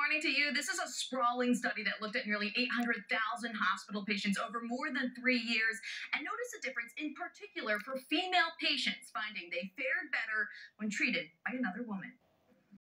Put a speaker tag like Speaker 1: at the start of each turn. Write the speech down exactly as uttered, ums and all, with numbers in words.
Speaker 1: morning to you. This is a sprawling study that looked at nearly eight hundred thousand hospital patients over more than three years and noticed a difference in particular for female patients, finding they fared better when treated by another woman.